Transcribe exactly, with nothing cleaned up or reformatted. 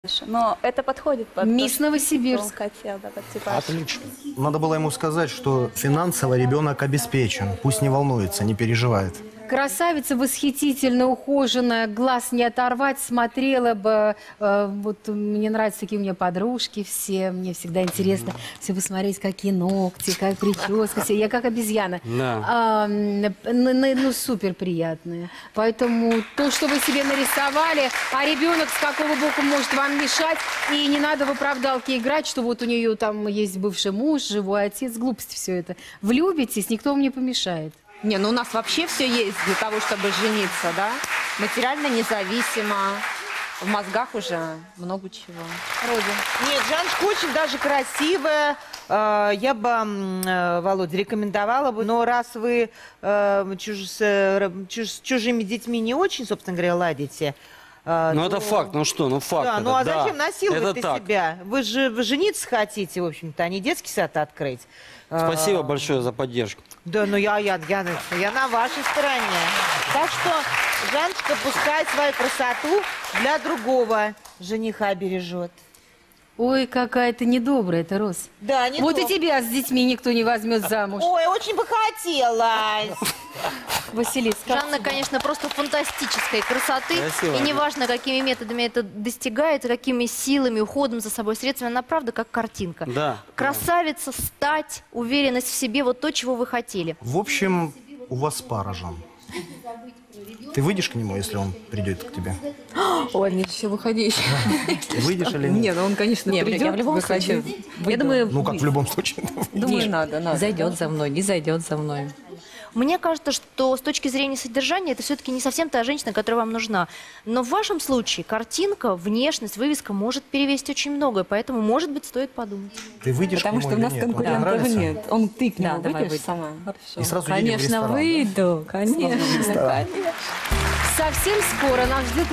Но это подходит под Мисс то, Новосибирск. что он хотел, да, под типаж. Отлично. Надо было ему сказать, что финансово ребенок обеспечен. Пусть не волнуется, не переживает. Красавица, восхитительно ухоженная, глаз не оторвать, смотрела бы. Э, вот мне нравятся такие у меня подружки все, мне всегда интересно все посмотреть, какие ногти, как прическа, все. Я как обезьяна. Да. А, н- н- ну, супер приятные. Поэтому то, что вы себе нарисовали, а ребенок с какого боку может вам мешать, и не надо в оправдалке играть, что вот у нее там есть бывший муж, живой отец, глупости все это. Влюбитесь, никто вам не помешает. Не, ну у нас вообще все есть для того, чтобы жениться, да? Материально независимо. В мозгах уже много чего. Родин. Нет, Жанночка очень даже красивая. Э, Я бы, м, э, Володя, рекомендовала бы. Но раз вы э, чуж- с э, чуж- с чужими детьми не очень, собственно говоря, ладите. э, Ну то- это факт, ну что, ну факт. Да, это, ну а да. зачем насиловать Это так. себя? Вы же вы жениться хотите, в общем-то, а не детский сад открыть. Спасибо Э, большое за поддержку. Да, ну я, я, я, я на вашей стороне. Так что Жанночка пускай свою красоту для другого жениха бережет. Ой, какая ты недобрая, ты, Рос. Да, не Вот то. и тебя с детьми никто не возьмет замуж. Ой, очень бы хотелось. Василис, как Жанна, конечно, просто фантастической красоты. Красиво. И неважно, какими методами это достигается, какими силами, уходом за собой, средствами, она правда как картинка. Да. Красавица, стать, уверенность в себе, вот то, чего вы хотели. В общем, у вас пара, Жан. Ты выйдешь к нему, если он придет к тебе? Ой, мне еще выходить. Выйдешь или Не, нет? ну он, конечно, Не, придет. я в любом выходить. случае Я выйду. думаю, Ну как в любом случае. думаю, Не, надо, надо. Зайдет за мной, не зайдет за мной. Мне кажется, что с точки зрения содержания это все-таки не совсем та женщина, которая вам нужна. Но в вашем случае картинка, внешность, вывеска может перевесить очень многое, поэтому, может быть, стоит подумать. Ты выйдешь Потому к что нему у нас или нет? Он тебе конкурентов нравится? нет. Он ты к Да, нему давай выйдешь выйдем. сама. И сразу едем в Конечно, ресторан, да? выйду, конечно. совсем скоро нас ждет